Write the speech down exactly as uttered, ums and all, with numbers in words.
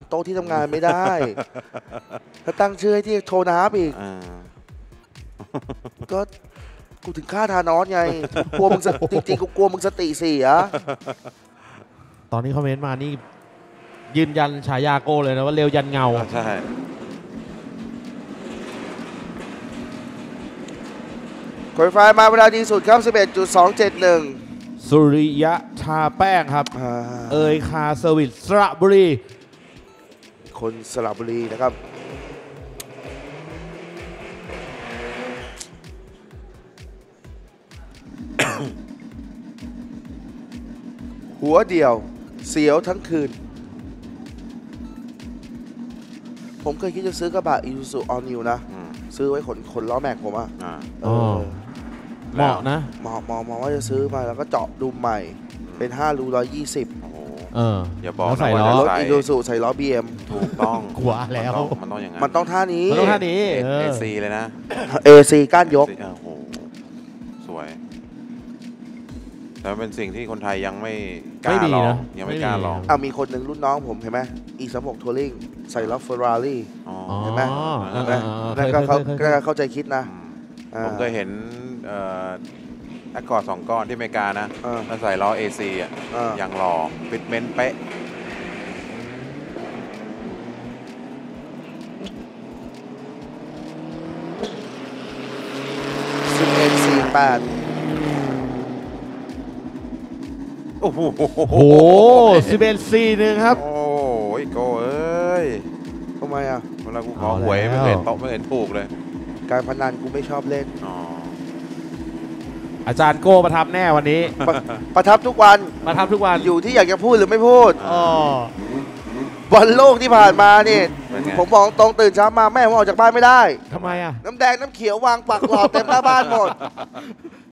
โต๊ะที่ทำงานไม่ได้ถ้าตั้งชื่อให้ที่โชว์น้ำอีกก็กูถึงฆ่าทานอสไงกลัวมึงจริงๆกูกลัวมึงสติเสียตอนนี้คอมเมนต์มานี่ยืนยันฉายาโกเลยนะว่าเร็วยันเงาใช่คุยไฟมาเวลาดีสุดครับ สิบเอ็ดจุดสองเจ็ดหนึ่งสุริยะทาแป้งครับเอยคาเซอร์วิสสระบุรีคนสระบุรีนะครับหัวเดียวเสียวทั้งคืนผมเคยคิดจะซื้อกระบะ Isuzu All New นะซื้อไว้ขนขนล้อแม็กผมอ่ะเหมาะนะเหมาะเหมาะเหมาะว่าจะซื้อมาแล้วก็เจาะดูใหม่เป็นห้ารูร้อยยี่สิบเอออย่าบอกใส่ล้อรถ Isuzu ใส่ล้อ บี เอ็มถูกต้องขวาแล้วมันต้องอย่างนั้นมันต้องท่านี้มันต้องท่านี้เอซีเลยนะเอ ซี ก้านยกโอ้โหสวยแต่เป็นสิ่งที่คนไทยยังไม่กล้าลองยังไม่กล้าลองอ่ะมีคนหนึ่งรุ่นน้องผมเห็นไหม อี สามหก Touring ใส่ล้อ Ferrari เห็นไหมนั่นก็เขาเข้าใจคิดนะผมเคยเห็นแอคคอร์ดสองก้อนที่อเมริกานะแล้วใส่ล้อ เอ ซี อ่ะอย่างหล่อฟิตเมนต์เป๊ะสิบเอ็ดสี่แปดโอ้โหสิบเอ็ดสี่หนึ่งครับโอ้ยโกเอ้ยทำไมอ่ะเวลากูขอหวยไม่เห็นโต๊ะไม่เห็นถูกเลยการพนันกูไม่ชอบเล่นอาจารย์โก้ประทับแน่วันนี้ป ประทับทุกวันประทับทุกวันอยู่ที่อยากจะพูดหรือไม่พูดบอลโลกที่ผ่านมานี่ผมบอกตรงตื่นเช้ามาแม่ผมออกจากบ้านไม่ได้ทำไมอ่ะน้ำแดงน้ำเขียววางปักหลอดเต็มหน้าบ้านหมด